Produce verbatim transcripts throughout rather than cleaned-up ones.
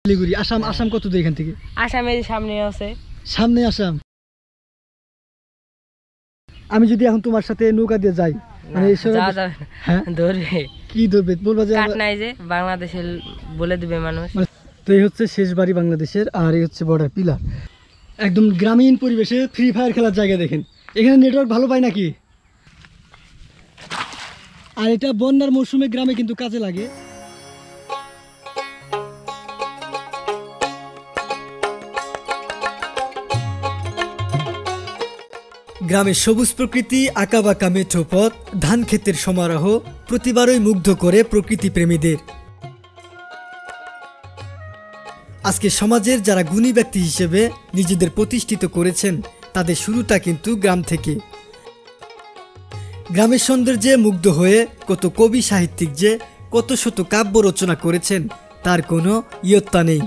শিলিগুড়ি আসাম আসাম কত দূর এখান থেকে আসামের সামনে আছে সামনে আসাম আমি যদি এখন তোমার সাথে নৌকা দিয়ে যাই মানে যাওয়া যাবে না হ্যাঁ ধরবে কি ধরবে বলবা যে কাট নাই যে বাংলাদেশের বলে দিবে মানুষ তো এই হচ্ছে শেষ বাড়ি বাংলাদেশের আর এই হচ্ছে বর্ডার পিলার একদম গ্রামীণ পরিবেশে ফ্রি ফায়ার খেলার জায়গা দেখেন এখানে নেটওয়ার্ক ভালো পায় নাকি আর এটা বন্যার মৌসুমে গ্রামে কিন্তু কাজে লাগে গ্রামের সবুজ প্রকৃতি আঁকাবাঁকা মেঠো পথ ধান ক্ষেতের সমারোহ প্রতিবারই মুগ্ধ করে প্রকৃতি প্রেমীদের আজকে সমাজের যারা গুণী ব্যক্তি হিসেবে নিজেদের প্রতিষ্ঠিত করেছেন তাদের শুরুটা কিন্তু গ্রাম থেকে গ্রামের সৌন্দর্যে মুগ্ধ হয়ে কত কবি সাহিত্যিক যে কত শত কাব্য রচনা করেছেন তার কোনো ইয়ত্তা নেই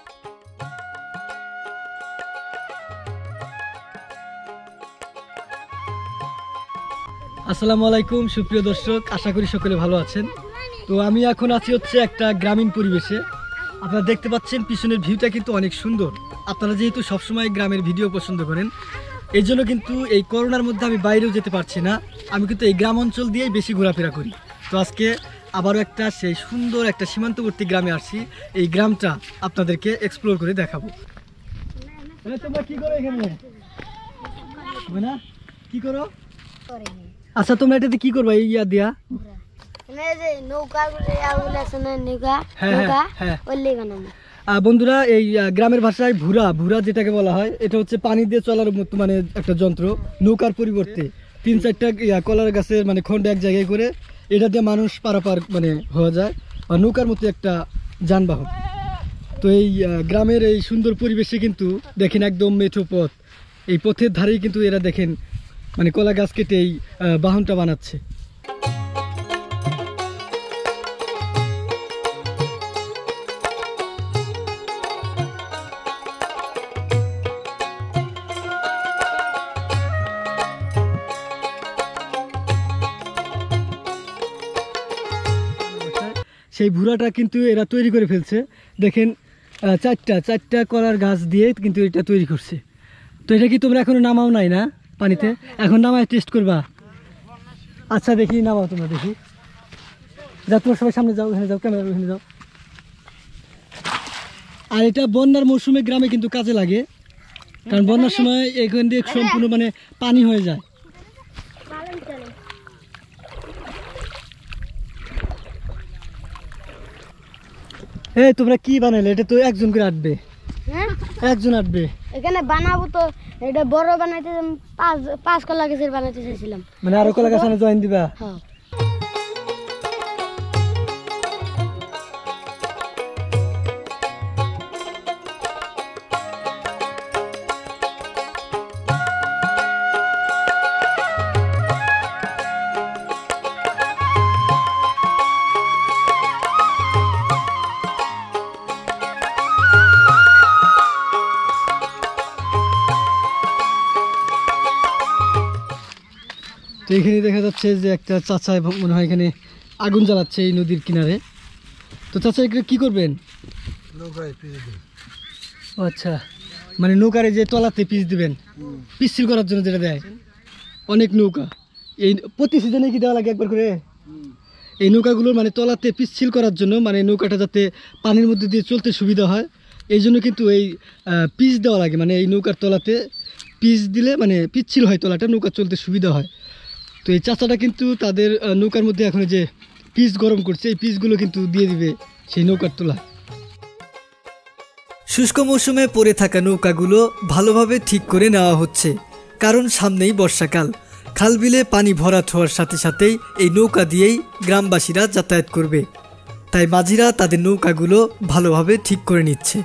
আসসালামু আলাইকুম সুপ্রিয় দর্শক আশা করি সকলে ভালো আছেন তো আমি এখন আছি হচ্ছে একটা গ্রামীণ পরিবেশে আপনারা দেখতে পাচ্ছেন পিছনের ভিউটা কিন্তু অনেক সুন্দর আপনারা যেহেতু সবসময় গ্রামের ভিডিও পছন্দ করেন এই জন্য কিন্তু এই করোনার মধ্যে আমি বাইরেও যেতে পারছি না আমি কিন্তু এই গ্রাম অঞ্চল দিয়েই বেশি ঘোরাফেরা করি তো আজকে আবারও একটা সেই সুন্দর একটা সীমান্তবর্তী গ্রামে আসছি এই গ্রামটা আপনাদেরকে এক্সপ্লোর করে দেখাবো তোমরা কি করো এখানে না কি করো আচ্ছা তোমরা এটাতে কি করবা এই ইয়া দিয়া বন্ধুরা এই গ্রামের ভাষায় ভুরা ভুরা যেটাকে বলা হয় এটা হচ্ছে পানি দিয়ে চলার মতো মানে একটা যন্ত্র নৌকার পরিবর্তে তিন চারটা কলার গাছের মানে খন্ড এক জায়গায় করে এটা দিয়ে মানুষ পারাপার মানে হওয়া যায় আর নৌকার মতো একটা যানবাহন তো এই গ্রামের এই সুন্দর পরিবেশে কিন্তু দেখেন একদম মেঠো পথ এই পথের ধারেই কিন্তু এরা দেখেন মানে কলা গাছ কেটে এই বাহনটা বানাচ্ছে সেই ভুরাটা কিন্তু এরা তৈরি করে ফেলছে দেখেন চারটা চারটা কলার গাছ দিয়ে কিন্তু এটা তৈরি করছে তো এটা কি তোমরা এখনো নামাও নাই না পানিতে এখন নামায় টেস্ট করবা আচ্ছা দেখি নামাও তোমরা দেখি যা তোমার সবাই সামনে যাও ওখানে যাও ক্যামেরা ওখানে যাও আর এটা বন্যার মৌসুমে গ্রামে কিন্তু কাজে লাগে কারণ বন্যার সময় এখান দিয়ে সম্পূর্ণ মানে পানি হয়ে যায় এই তোমরা কি বানাইলে এটা তো একজন করে আটবে হ্যাঁ একজন আটবে এখানে বানাবো তো এটা বড় বানাইতে পাঁচ পাঁচ কলা গাছের বানাইতে চাইছিলাম মানে আরো কলা গাছ আনে জয়েন দিবা হ্যাঁ তো এখানে দেখা যাচ্ছে যে একটা চাচা মনে হয় এখানে আগুন জ্বালাচ্ছে এই নদীর কিনারে তো চাচা এখানে কি করবেন আচ্ছা মানে নৌকারে যে তলাতে পিচ দিবেন পিচ্ছিল করার জন্য যেটা দেয় অনেক নৌকা এই প্রতি সিজনে কি দেওয়া লাগে একবার করে এই নৌকাগুলোর মানে তলাতে পিচ্ছিল করার জন্য মানে নৌকাটা যাতে পানির মধ্যে দিয়ে চলতে সুবিধা হয় এই জন্য কিন্তু এই পিচ দেওয়া লাগে মানে এই নৌকার তলাতে পিচ দিলে মানে পিচ্ছিল হয় তলাটা নৌকা চলতে সুবিধা হয় তো এই চাচাটা কিন্তু তাদের নৌকার মধ্যে এখন যে পিচ গরম করছে এই পিচগুলো কিন্তু দিয়ে দিবে সেই নৌকার তোলা শুষ্ক মৌসুমে পড়ে থাকা নৌকাগুলো ভালোভাবে ঠিক করে নেওয়া হচ্ছে কারণ সামনেই বর্ষাকাল খাল বিলে পানি ভরাট হওয়ার সাথে সাথেই এই নৌকা দিয়েই গ্রামবাসীরা যাতায়াত করবে তাই মাঝিরা তাদের নৌকাগুলো ভালোভাবে ঠিক করে নিচ্ছে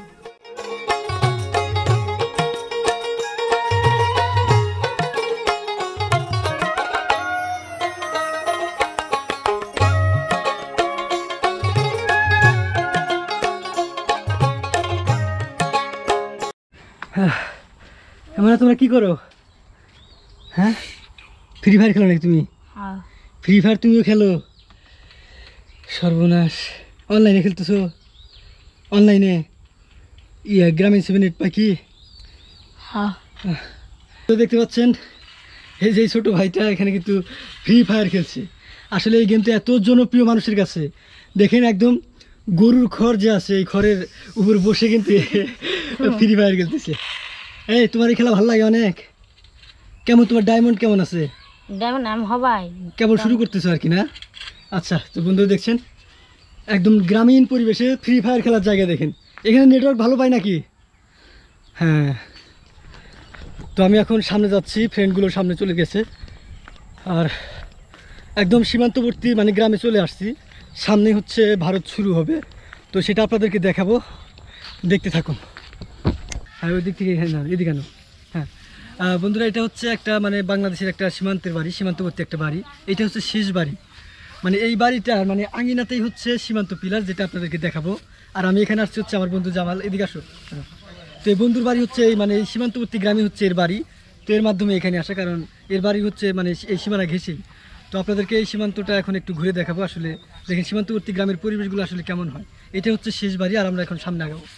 মানে তোমরা কি করো হ্যাঁ ফ্রি ফায়ার খেলো নাকি তুমি ফ্রি ফায়ার তুমিও খেলো সর্বনাশ অনলাইনে খেলতেছো অনলাইনে ইয়া গ্রামীণ সেভেন এইট পাখি। হ্যাঁ তো দেখতে পাচ্ছেন এই যে ছোট ভাইটা এখানে কিন্তু ফ্রি ফায়ার খেলছে। আসলে এই গেমটা এত জনপ্রিয় মানুষের কাছে, দেখেন একদম গরুর খড় যে আছে এই খড়ের উপর বসে কিন্তু ফ্রি ফায়ার খেলতেছে। এই তোমার এই খেলা ভালো লাগে অনেক? কেমন তোমার ডায়মন্ড কেমন আছে? দেখুন আমি হবাই কেবল শুরু করতেছো আর কি না? আচ্ছা, তো বন্ধুরা দেখছেন একদম গ্রামীণ পরিবেশে ফ্রি ফায়ার খেলার জায়গা। দেখেন এখানে নেটওয়ার্ক ভালো পায় নাকি? হ্যাঁ, তো আমি এখন সামনে যাচ্ছি, ফ্রেন্ডগুলোর সামনে চলে গেছে, আর একদম সীমান্তবর্তী মানে গ্রামে চলে আসছি। সামনে হচ্ছে ভারত শুরু হবে, তো সেটা আপনাদেরকে দেখাবো, দেখতে থাকুন। হ্যাঁ ওই দিক থেকে, হ্যাঁ না এদিকে কেন। হ্যাঁ আহ, বন্ধুরা এটা হচ্ছে একটা মানে বাংলাদেশের একটা সীমান্তের বাড়ি, সীমান্তবর্তী একটা বাড়ি। এটা হচ্ছে শেষ বাড়ি, মানে এই বাড়িটার মানে আঙিনাতেই হচ্ছে সীমান্ত পিলার, যেটা আপনাদেরকে দেখাবো। আর আমি এখানে আসছি হচ্ছে আমার বন্ধু জামাল, এদিকে আসো। হ্যাঁ। তো এই বন্ধুর বাড়ি হচ্ছে এই মানে এই সীমান্তবর্তী গ্রামে হচ্ছে এর বাড়ি। তো এর মাধ্যমে এখানে আসা, কারণ এর বাড়ি হচ্ছে মানে এই সীমানা ঘেঁষেই। তো আপনাদেরকে এই সীমান্তটা এখন একটু ঘুরে দেখাবো। আসলে দেখেন সীমান্তবর্তী গ্রামের পরিবেশগুলো আসলে কেমন হয়। এটা হচ্ছে শেষ বাড়ি, আর আমরা এখন সামনে আগাবো।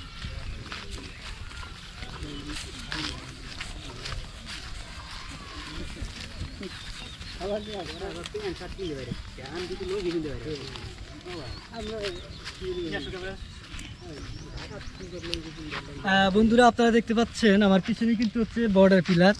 আহ, বন্ধুরা আপনারা দেখতে পাচ্ছেন আমার পিছনে কিন্তু হচ্ছে বর্ডার পিলার।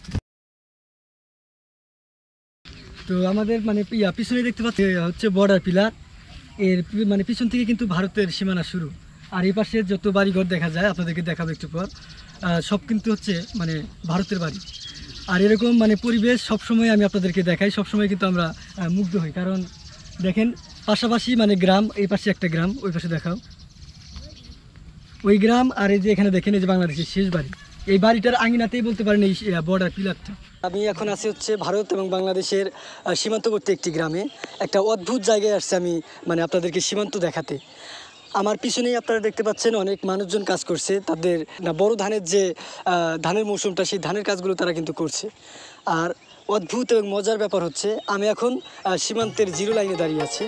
তো আমাদের মানে ইয়া পিছনে দেখতে পাচ্ছি হচ্ছে বর্ডার পিলার, এর পি- মানে পিছন থেকে কিন্তু ভারতের সীমানা শুরু। আর এই পাশে যত বাড়িঘর দেখা যায় আপনাদেরকে দেখাবো একটু পর, আহ, সব কিন্তু হচ্ছে মানে ভারতের বাড়ি। আর এরকম মানে পরিবেশ সবসময় আমি আপনাদেরকে দেখাই, সবসময় কিন্তু আমরা আহ, মুগ্ধ হই। কারণ দেখেন পাশাপাশি মানে গ্রাম, এই পাশে একটা গ্রাম, ওই পাশে দেখাও ওই গ্রাম, আর এই যে এখানে দেখেন এই যে বাংলাদেশের শেষ বাড়ি। এই বাড়িটার আঙিনাতেই বলতে পারেন এই বর্ডার পিলারটা। আমি এখন আছি হচ্ছে ভারত এবং বাংলাদেশের আহ, সীমান্তবর্তী একটি গ্রামে। একটা অদ্ভুত জায়গায় আসছে আমি মানে আপনাদেরকে সীমান্ত দেখাতে। আমার পিছনেই আপনারা দেখতে পাচ্ছেন অনেক মানুষজন কাজ করছে, তাদের না বড় ধানের যে আহ, ধানের মৌসুমটা, সেই ধানের কাজগুলো তারা কিন্তু করছে। আর অদ্ভুত এবং মজার ব্যাপার হচ্ছে আমি এখন আহ, সীমান্তের জিরো লাইনে দাঁড়িয়ে আছি।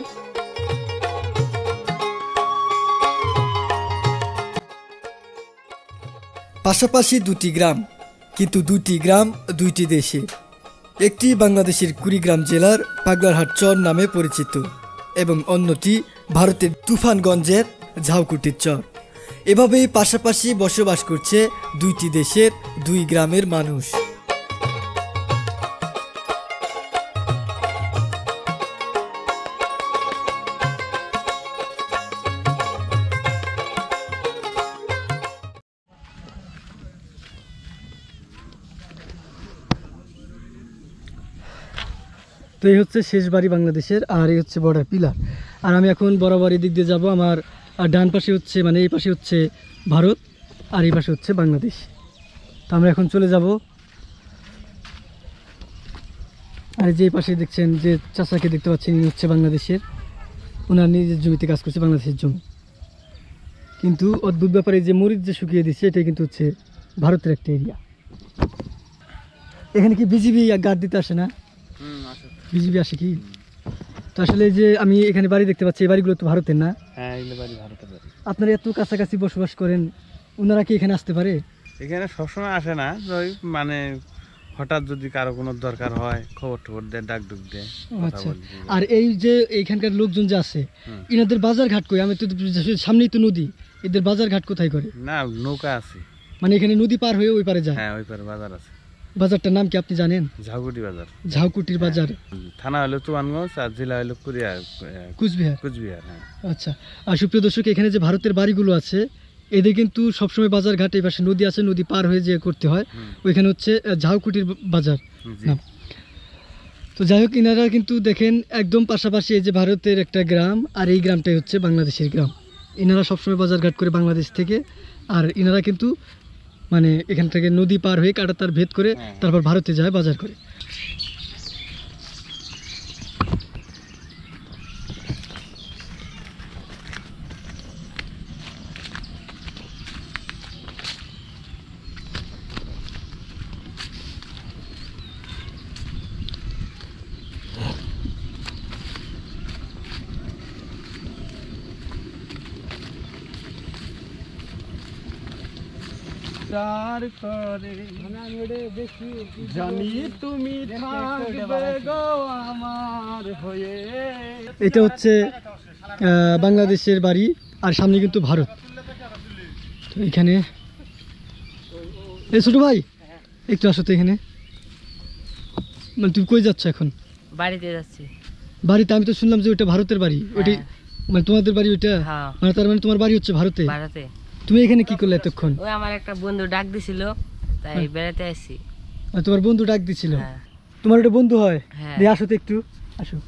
পাশাপাশি দুটি গ্রাম, কিন্তু দুটি গ্রাম দুইটি দেশে। একটি বাংলাদেশের কুড়িগ্রাম জেলার পাগলারহাট চর নামে পরিচিত এবং অন্যটি ভারতের তুফানগঞ্জের ঝাউকুটির চর। এভাবেই পাশাপাশি বসবাস করছে দুইটি দেশের দুই গ্রামের মানুষ। তো এই হচ্ছে শেষ বাড়ি বাংলাদেশের, আর এই হচ্ছে বর্ডার পিলার। আর আমি এখন বরাবর এই দিক দিয়ে যাবো। আমার আহ, ডান পাশে হচ্ছে মানে এই পাশে হচ্ছে ভারত, আর এই পাশে হচ্ছে বাংলাদেশ। তো আমরা এখন চলে যাব। আর যে পাশে দেখছেন যে চাচাকে দেখতে পাচ্ছেন, ইনি হচ্ছে বাংলাদেশের, ওনার নিজের জমিতে কাজ করছে, বাংলাদেশের জমি। কিন্তু অদ্ভুত ব্যাপারে যে মরিচ যে শুকিয়ে দিচ্ছে, এটাই কিন্তু হচ্ছে ভারতের একটা এরিয়া। এখানে কি বিজিবি গার্ড দিতে আসে না? বিজিবি আসে কি? তো আসলে যে আমি এখানে বাড়ি দেখতে পাচ্ছি, এই বাড়িগুলো তো ভারতের না? হ্যাঁ এগুলো বাড়ি ভারতের বাড়ি। আপনারা এত কাছাকাছি বসবাস করেন, ওনারা কি এখানে আসতে পারে? এখানে সবসময় আসে না, ওই মানে হঠাৎ যদি কারো কোনো দরকার হয় খবর টবর দেয়, ডাক ডুক দেয়, কথা আচ্ছা, বলে দিয়ে যায়। আর এই যে এইখানকার লোকজন যে আছে, হুম। ইনাদের বাজার ঘাট কই? আমি তো সামনেই তো নদী, এদের বাজার ঘাট কোথায় করে? না নৌকা আছে। মানে এখানে নদী পার হয়ে ওই পারে যায়? হ্যাঁ ওই পারে বাজার আছে, বাজারটার নাম কি আপনি জানেন? ঝাউকুটি বাজার। ঝাউকুটির বাজার। থানা হলো তুফানগঞ্জ আর জেলা হলো কুরিয়ার, কুচবিহার। কুচবিহার। হ্যাঁ আচ্ছা, আর সুপ্রিয় দর্শক, এখানে যে ভারতের বাড়িগুলো আছে, এদের কিন্তু সবসময় বাজার ঘাট, এই পাশে নদী আছে, নদী পার হয়ে যে করতে হয়, হুম। ওইখানে হচ্ছে আহ, ঝাউকুটির বাজার জি। নাম। তো যাই হোক, ইনারা কিন্তু দেখেন একদম পাশাপাশি এই যে ভারতের একটা গ্রাম, আর এই গ্রামটাই হচ্ছে বাংলাদেশের গ্রাম। ইনারা সবসময় বাজার ঘাট করে বাংলাদেশ থেকে, আর ইনারা কিন্তু মানে এখান থেকে নদী পার হয়ে কাঁটাতার ভেদ করে হ্যাঁ। তারপর ভারতে যায় বাজার করে। সংসার করে জানি তুমি থাকবে গো আমার হয়ে। এটা হচ্ছে আহ, বাংলাদেশের বাড়ি, আর সামনে কিন্তু ভারত। তো এখানে এই ছোট ভাই একটু আসো তো এখানে। মানে তুমি কই যাচ্ছ এখন? বাড়িতে যাচ্ছি। বাড়িতে? আমি তো শুনলাম যে ওইটা ভারতের বাড়ি, ওইটাই মানে তোমাদের বাড়ি ওইটা? হ্যাঁ। মানে তার মানে তোমার বাড়ি হচ্ছে ভারতে? ভারতে। তুমি এখানে কি করলে এতক্ষণ? ওই আমার একটা বন্ধু ডাক দিছিল, তাই হ্যাঁ। বেড়াতে আসছি। আর তোমার বন্ধু ডাক দিছিল? হ্যাঁ। তোমার ওটা বন্ধু হয়? হ্যাঁ। দিয়ে আসো তো একটু, আসো।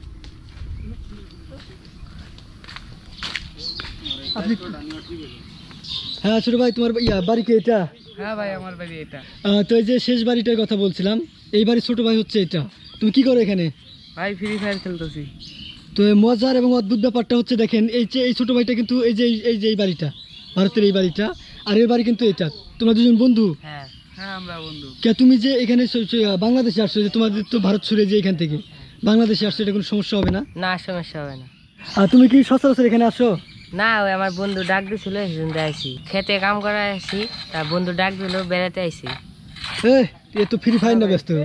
আপনি হ্যাঁ ছোট ভাই, তোমার ইয়া বাড়ি কি এটা? হ্যাঁ ভাই, আমার বাড়ি এটা। আহ, তো এই যে শেষ বাড়িটার কথা বলছিলাম, এই বাড়ির ছোট ভাই হচ্ছে এটা। তুমি কি করো এখানে? ভাই ফ্রি ফায়ার খেলতেছি। তো এই মজার এবং অদ্ভুত ব্যাপারটা হচ্ছে, দেখেন এই যে এই ছোট ভাইটা কিন্তু এই যে এই যে এই বাড়িটা, ভারতের এই বাড়িটা, আর এর বাড়ি কিন্তু এটা। তোমরা দুজন বন্ধু? হ্যাঁ হ্যাঁ, আমরা বন্ধু। কে তুমি যে এখানে স- স- বাংলাদেশে আসছো, যে তোমাদের তো ভারত ছুড়ে যে এখান থেকে বাংলাদেশে আসছো, এটা কোনো সমস্যা হবে না? না, সমস্যা হবে না। আর তুমি কি সচরাচর এখানে আসো? না, ওই আমার বন্ধু ডাক দিছিল, সেজন্য আইছি। খেতে কাম করে আসি, তার বন্ধু ডাক দিল, বেড়াতে আইছি। এ এ তো ফ্রি ফায়ার না ব্যস্ত?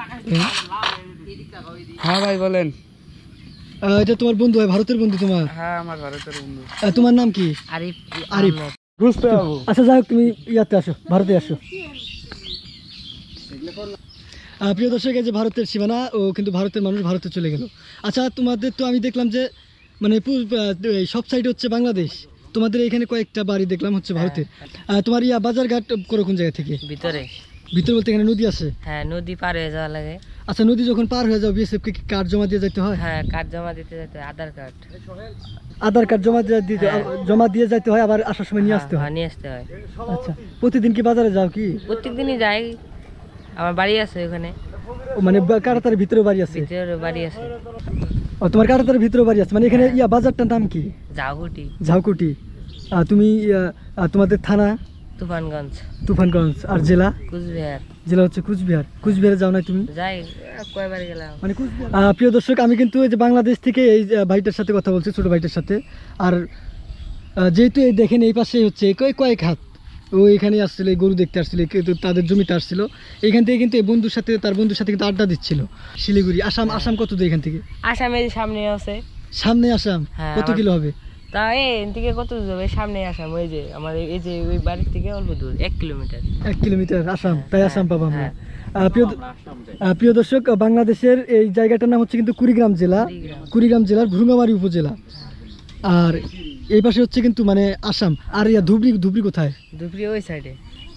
হ্যাঁ ভাই বলেন। আহ, এটা তোমার বন্ধু হয়, ভারতের বন্ধু তোমার? হ্যাঁ আমার ভারতের বন্ধু। আহ, তোমার নাম কি? আরিফ। আরিফ। আহমেদ। বুঝতে পারবো। আচ্ছা যাই হোক, তুমি ইয়াতে আসো, ভারতে আসো। আহ, প্রিয় দর্শক, এই যে ভারতের সীমানা, ও কিন্তু ভারতের মানুষ ভারতে চলে গেল। আচ্ছা তোমাদের তো আমি দেখলাম যে মানে পু- আহ, এই সব সাইডে হচ্ছে বাংলাদেশ, তোমাদের এখানে কয়েকটা বাড়ি দেখলাম হচ্ছে ভারতের। আহ, তোমার ইয়া বাজার ঘাট করো কোন জায়গা থেকে? ভিতরে। ভিতর বলতে এখানে নদী আছে? হ্যাঁ, নদী পার হয়ে যাওয়া লাগে। আচ্ছা, নদী যখন পার হয়ে যাও বিএসএফ কে কি কার্ড জমা দিয়ে যেতে হয়? হ্যাঁ, কার্ড জমা দিতে যেতে হয়, আধার কার্ড। আধার কার্ড জমা দিয়ে দিতে হ্যাঁ। জমা দিয়ে যেতে হয়, আবার আসার সময় নিয়ে আসতে হ্যাঁ, হয়? নিয়ে আসতে হয়। আচ্ছা, প্রতিদিন কি বাজারে যাও কি? প্রত্যেক দিনই যাই, আমার বাড়ি আছে ওখানে। ও, মানে বা- কাটাতারের ভিতরে বাড়ি আছে? ভিতরে বাড়ি আছে। ও, তোমার কাটাতারের ভিতরে বাড়ি আছে, মানে এখানে ইয়া বাজারটার নাম কি? জাগুটি। ঝাউকুটি। আহ, তুমি ইয়া, আহ, তোমাদের থানা? তুফানগঞ্জ। তুফানগঞ্জ। আর জেলা? কুচবিহার। জেলা হচ্ছে কুচবিহার। কুচবিহারে যাও না তুমি? যাই, কয়বার গেলাম। মানে কুচবিহার। আহ, প্রিয় দর্শক, আমি কিন্তু এই যে বাংলাদেশ থেকে এই যে ভাইটার সাথে কথা বলছি, ছোট ভাইটার সাথে। আর আহ, যেহেতু এই দেখেন এই পাশে হচ্ছে কয় কয়েক হাত, ও এখানে আসছিল, এই গরু দেখতে আসছিল, কিন্তু তাদের জমিতে আসছিল। এখান থেকে কিন্তু এই বন্ধুর সাথে, তার বন্ধুর সাথে কিন্তু আড্ডা দিচ্ছিল। শিলিগুড়ি, আসাম। আসাম কত দূর এখান থেকে? আসামের সামনে আছে। সামনে আসাম? হ্যাঁ, কত আমার- কিলো হবে? তা এখান থেকে কত দূর যাবে? সামনে আসাম, ওই যে আমার এই যে ওই বাড়ির থেকে অল্প দূর, এক কিলোমিটার। এক কিলোমিটার আসাম, তাই আসাম পাবো আমরা। হ্যাঁ। আহ, প্রিয় আহ, প্রিয় দর্শক, বাংলাদেশের এই জায়গাটার নাম হচ্ছে কিন্তু কুড়িগ্রাম জেলা। কুড়িগ্রাম। কুড়িগ্রাম জেলার ভ্রুঙ্গামারি উপজেলা। আর এই পাশে হচ্ছে কিন্তু মানে আসাম। আর ইয়া ধুবড়ি, ধুবড়ি কোথায়? দুপুরে ওই সাইডে।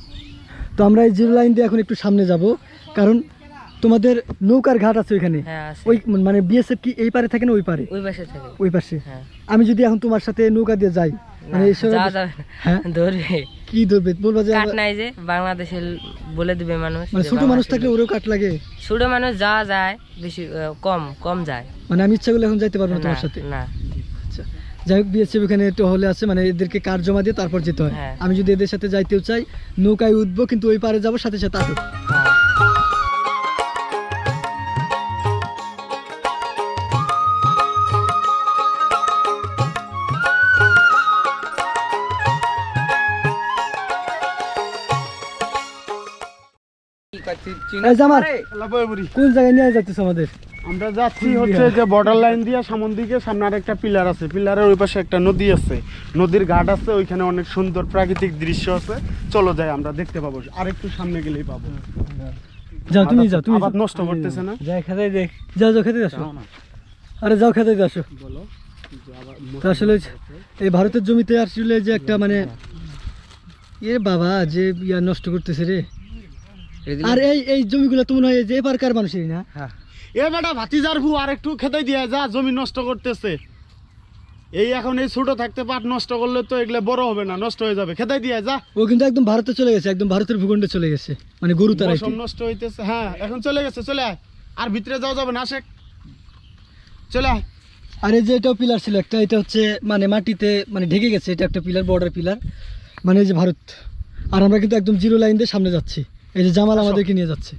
তো আমরা এই জিরো লাইন দিয়ে এখন একটু সামনে যাব, কারণ তোমাদের নৌকার ঘাট আছে ওইখানে। হ্যাঁ, আছে। ওই মানে বিএসএফ কি এই পারে থাকে না ওই পারে? ওই পাশে থাকে। ওই পাশে। হ্যাঁ। আমি যদি এখন তোমার সাথে নৌকা দিয়ে যাই, মানে না, এই সব- যাওয়া যাবে না। হ্যাঁ? ধরবে। কি ধরবে? বলবা যে কাট নাই যে বাংলাদেশের, বলে দিবে মানুষ। মানে যে ছোট মানুষ বাংলাদেশের থাকলে লোক। ওরেও কাট লাগে? ছোট মানুষ যাওয়া যায়, বেশি আহ, কম কম যায়। মানে আমি ইচ্ছা করলে এখন যাইতে পারবো না না, তোমার সাথে? না। আচ্ছা, যাই হোক, বিএসএফ এখানে একটু হলে আছে, মানে এদেরকে কার্ড জমা দিয়ে তারপর যেতে হয়। হ্যাঁ। আমি যদি এদের সাথে যাইতেও চাই, নৌকায় উঠবো, কিন্তু ওই পারে যাবো, সাথে সাথে আটক। হ্যাঁ। এই জামাল, কোন জায়গায় নিয়ে যাচ্ছিস আমাদের? আমরা যাচ্ছি হচ্ছে যে বর্ডার লাইন দিয়ে সামন দিকে, সামনে আর একটা পিলার আছে, পিলারের ওই পাশে একটা নদী আছে, নদীর ঘাট আছে, ওইখানে অনেক সুন্দর প্রাকৃতিক দৃশ্য আছে। চলো যাই, আমরা দেখতে পাবো, আর একটু সামনে গেলেই পাবো। যাও, তুমি যাও, তুমি আবার যাও। নষ্ট করতেছে না? যাও, দেখ, যাও যাও, খেতে আসো। আরে যাও, খেতে আসো। বলো। তো আসলে এই ভারতের জমিতে আসলে যে একটা মানে এ বাবা যে ইয়া নষ্ট করতেছে রে। আর এই এই জমিগুলো তো মনে হয় যে এপারকার মানুষেরই না? এ বেটা ভাতিজার ভু, আর একটু খেতে দিয়ে যা, জমি নষ্ট করতেছে। এই এখন এই ছোট থাকতে পাট নষ্ট করলে তো এগুলো বড় হবে না, নষ্ট হয়ে যাবে, খেতে দিয়ে যা। ও কিন্তু একদম ভারতে চলে গেছে, একদম ভারতের ভূখণ্ডে চলে গেছে, মানে গরু তারা। মৌসুম নষ্ট হইতেছে। হ্যাঁ, এখন চলে গেছে, চলে আয়। আর ভিতরে যাওয়া যাবে না, শেখ চলে আয়। আর এই যে এটাও পিলার ছিল একটা, এটা হচ্ছে মানে মাটিতে মানে ঢেকে গেছে, এটা একটা পিলার, বর্ডার পিলার, মানে এই যে ভারত। আর আমরা কিন্তু একদম জিরো লাইন দিয়ে সামনে যাচ্ছি, এই যে জামাল আমাদেরকে নিয়ে যাচ্ছে।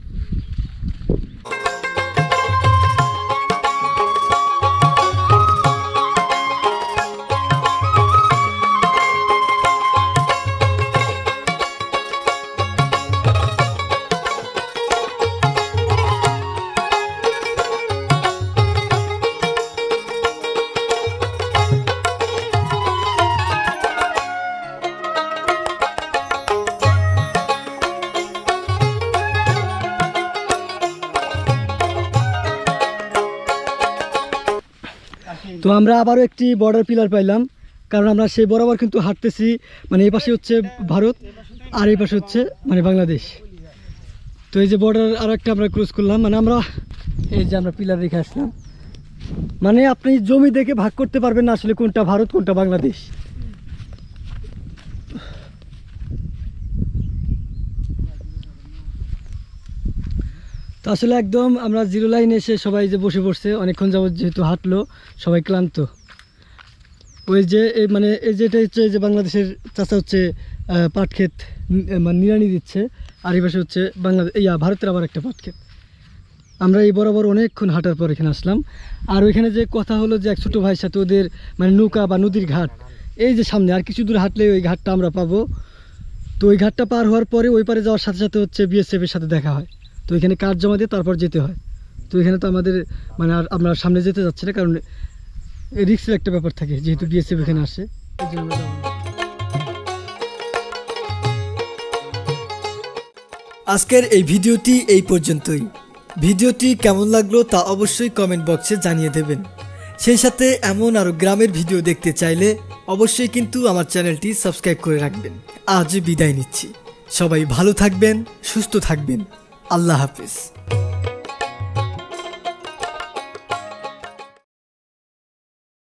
তো আমরা আবারও একটি বর্ডার পিলার পাইলাম, কারণ আমরা সেই বরাবর কিন্তু হাঁটতেছি, মানে এই পাশে হচ্ছে ভারত আর এই পাশে হচ্ছে মানে বাংলাদেশ। তো এই যে বর্ডার আর একটা আমরা ক্রস করলাম, মানে আমরা এই যে আমরা পিলার রেখে আসলাম, মানে আপনি জমি দেখে ভাগ করতে পারবেন না আসলে কোনটা ভারত কোনটা বাংলাদেশ। তো আসলে একদম আমরা জিরো লাইনে এসে সবাই যে বসে পড়ছে, অনেকক্ষণ যাবত যেহেতু হাঁটলো সবাই ক্লান্ত। ওই যে এই মানে এই যেটা হচ্ছে যে বাংলাদেশের চাষা হচ্ছে পাট ক্ষেত মানে নিড়ানি দিচ্ছে, আর এই পাশে হচ্ছে বাংলাদেশ ইয়া ভারতের আবার একটা পাট ক্ষেত। আমরা এই বরাবর অনেকক্ষণ হাঁটার পর এখানে আসলাম। আর ওইখানে যে কথা হলো যে এক ছোটো ভাইয়ের সাথে ওদের মানে নৌকা বা নদীর ঘাট এই যে সামনে, আর কিছু দূর হাঁটলে ওই ঘাটটা আমরা পাবো। তো ওই ঘাটটা পার হওয়ার পরে ওই পারে যাওয়ার সাথে সাথে হচ্ছে বিএসএফের সাথে দেখা হয়। তো এখানে কার্ড জমা দিয়ে তারপর যেতে হয়। তো এখানে তো আমাদের মানে আর আমরা সামনে যেতে যাচ্ছি না, কারণ রিস্কের একটা ব্যাপার থাকে, যেহেতু বিএসএফ এখানে আসে এই জন্য আমরা যাবো না। আজকের এই ভিডিওটি এই পর্যন্তই। ভিডিওটি কেমন লাগলো তা অবশ্যই কমেন্ট বক্সে জানিয়ে দেবেন। সেই সাথে এমন আরও গ্রামের ভিডিও দেখতে চাইলে অবশ্যই কিন্তু আমার চ্যানেলটি সাবস্ক্রাইব করে রাখবেন। আজ বিদায় নিচ্ছি, সবাই ভালো থাকবেন, সুস্থ থাকবেন, আল্লাহ হাফিজ।